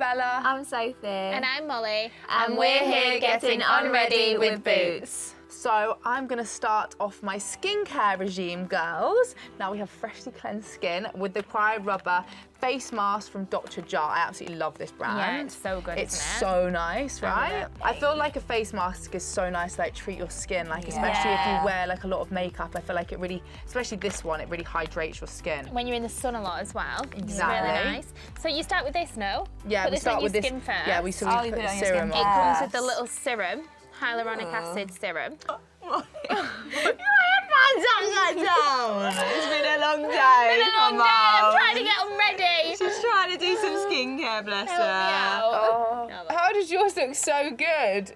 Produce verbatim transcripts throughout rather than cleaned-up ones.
Arabella. I'm Sophie. And I'm Molly. And, and we're here getting unready with Boots. So I'm gonna start off my skincare regime, girls. Now we have freshly cleansed skin with the Cryo Rubber face mask from Doctor Jar. I absolutely love this brand. Yeah, it's so good, It's isn't it? so nice, right? Yeah. I feel like a face mask is so nice to like treat your skin, like Yeah. especially if you wear like a lot of makeup. I feel like it really, especially this one, it really hydrates your skin. When you're in the sun a lot as well. Exactly. It's really nice. So you start with this, no? Yeah, put we this start on with your this. skin first. Yeah, we so Oh, we you put put it on your serum skin on. It comes with Yes. the little serum, hyaluronic acid serum. Your headphones upside down. It's been a long day. It's been a long day. I'm trying to get them ready. She's trying to do some skincare, bless Help me her. out. Oh, how does yours look so good?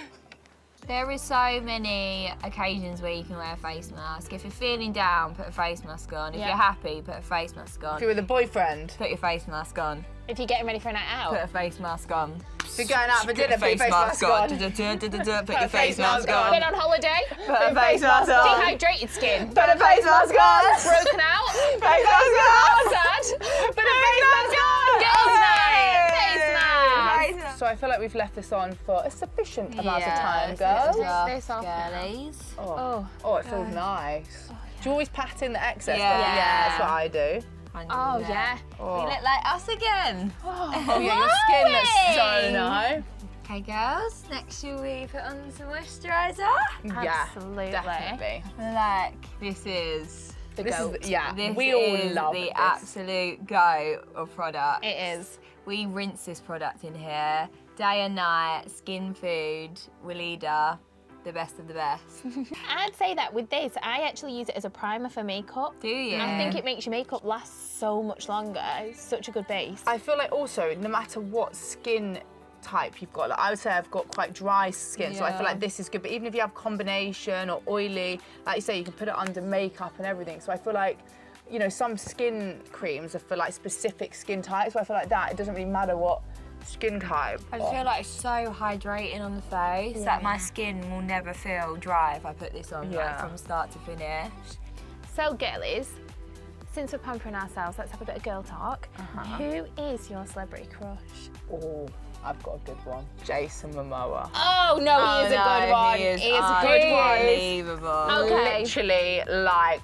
There is so many occasions where you can wear a face mask. If you're feeling down, put a face mask on. If Yeah. you're happy, put a face mask on. If you're with a boyfriend, Put your face mask on. If you're getting ready for a night out. Put a face mask on. if you're going out for Put dinner, your put your face mask on. Put your face mask on. Been on holiday. Put a face mask on. Dehydrated skin. Put a face mask on. Broken out. Face mask on. Sad. Put a face mask on. Girls' night. Face mask. So I feel like we've left this on for a sufficient amount of Yeah, time, it's girls. just This off now. girlies. Oh, Oh. oh, it feels nice. Do you always pat in the excess? Yeah. But yeah, that's what I do. Oh, yeah. Oh, You look like us again. oh yeah, your skin looks so nice. Okay, girls, next shall we put on some moisturiser? Yeah, Absolutely. definitely. Like, this is The This goat. is, yeah, this we all is love the this. absolute go of product. It is. We rinse this product in here day and night. Skin Food, Weleda, the best of the best. I'd say that with this, I actually use it as a primer for makeup. Do you? I think it makes your makeup last so much longer. It's such a good base. I feel like also, no matter what skin type you've got, like I would say I've got quite dry skin, so I Yeah. feel like this is good. But even if you have combination or oily, like you say, you can put it under makeup and everything. So I feel like, you know, some skin creams are for like specific skin types. So I feel like that, it doesn't really matter what skin type. I just feel like it's so hydrating on the face that my skin will never feel dry if I put this on, like, Yeah. from start to finish. So, girlies, since we're pampering ourselves, let's have a bit of girl talk. Uh-huh. Who is your celebrity crush? Oh, I've got a good one. Jason Momoa. Oh, no, Oh, he is a no, good one. He is, He is a good one. unbelievable. Okay. Literally, like,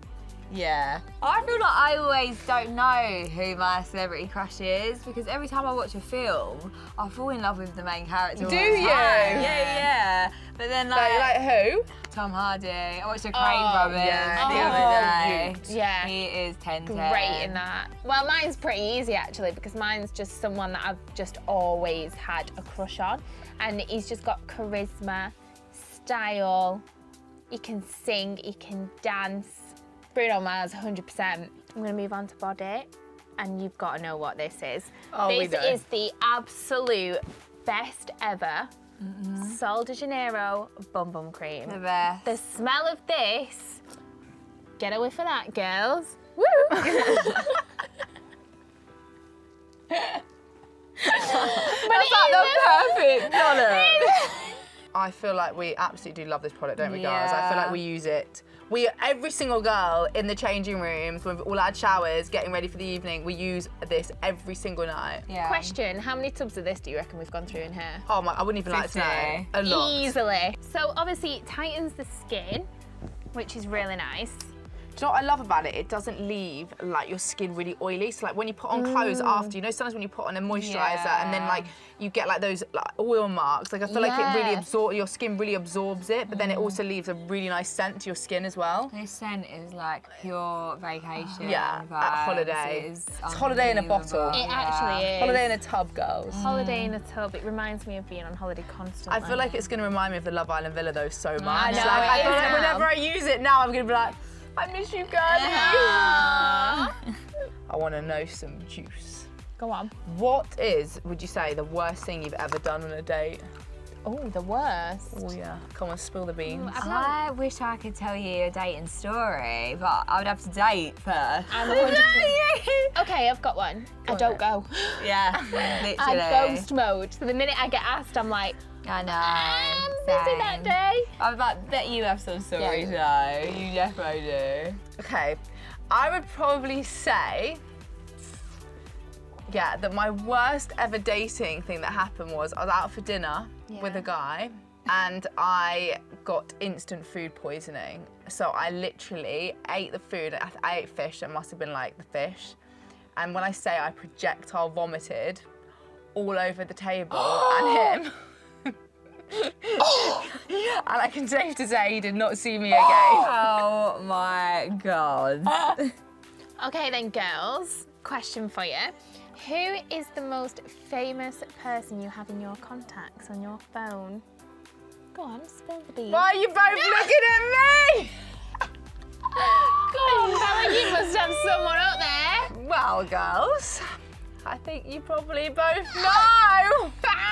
Yeah. I feel like I always don't know who my celebrity crush is because every time I watch a film, I fall in love with the main character. all Do the you? time. Yeah, yeah. But then like, like, like who? Tom Hardy, I watched the Crane Oh, Brothers yeah. the Oh, other day. yeah. He is ten ten. Great in that. Well, mine's pretty easy actually because mine's just someone that I've just always had a crush on, and he's just got charisma, style. He can sing, he can dance. Bruno Mars, one hundred percent. I'm gonna move on to body, and you've got to know what this is. Oh, we this know. is the absolute best ever Sol de Janeiro Bum Bum Cream. The best. The smell of this, get a whiff of that, girls. Woo! That's like the perfect colour. I feel like we absolutely do love this product, don't we, guys? I feel Yeah. like we use it. We, every single girl in the changing rooms, when we've all had showers, getting ready for the evening, we use this every single night. Yeah. Question, how many tubs of this do you reckon we've gone through in here? Oh my, I wouldn't even like to know. fifty. A lot. Easily. So obviously it tightens the skin, which is really nice. Do you know what I love about it? It doesn't leave like your skin really oily. So like when you put on clothes after, you know, sometimes when you put on a moisturiser and then Yeah. like you get like those like oil marks. Like I feel like it really Yeah. absorbs, your skin really absorbs it, but then it also leaves a really nice scent to your skin as well. This scent is like pure vacation. Yeah, at vibes. holiday. It is It's holiday in a unbelievable. bottle. It actually is. Holiday in a tub, girls. Holiday in a tub. It reminds me of being on holiday constantly. I feel like it's going to remind me of the Love Island villa though so much. I know, Like, it I feel is like now. whenever I use it now, I'm going to be like, I miss you, girlie. Aw. I want to know some juice. Go on. What is, would you say, the worst thing you've ever done on a date? Oh, the worst. Oh yeah, come on, spill the beans. I've not- I wish I could tell you a dating story, but I would have to date first. I'm one hundred percent. Okay, I've got one. I on don't then. go. Yeah, literally. I'm ghost mode. So the minute I get asked, I'm like, I know. I'm busy that same. day. I bet bet you have some stories though. You definitely do. Okay, I would probably say yeah, that my worst ever dating thing that happened was I was out for dinner Yeah. with a guy and I got instant food poisoning. So I literally ate the food. I, I ate fish. It must have been like the fish. And when I say I projectile vomited all over the table and him. And I can safe to say he did not see me again. Oh my God. Okay then, girls, question for you. Who is the most famous person you have in your contacts on your phone? Go on, spill the beans. Why are you both looking at me? Go on, Bella, you must have someone up there. Well, girls, I think you probably both know.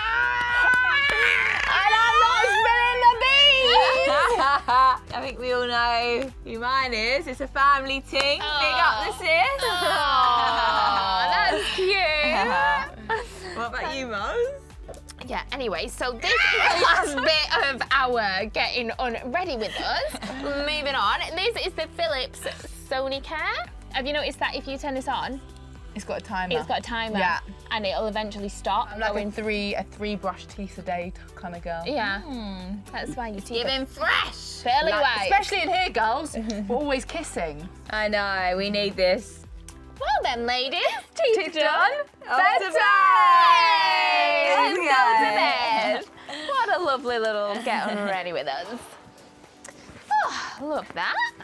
And I'm not spilling the beans. I think we all know who mine is. It's a family ting. Oh. Big up the sis. Oh, that's cute. What about you, Mose? Yeah, anyway, so this is the last bit of our getting unready with us. Moving on, this is the Philips Sonicare. Have you noticed that if you turn this on, It's got a timer. it's got a timer, Yeah. and it'll eventually stop. I'm like going a three, a three brush teeth a day kind of girl. Yeah, that's why you teeth are Giving fresh. fairly Like, white. especially in here, girls. We're always kissing. I know, we need this. Well then, ladies, teeth, Teeth done? Off Bedtime! to bed. Let's go to Okay. bed. What a lovely little get unready with us. Oh, love that.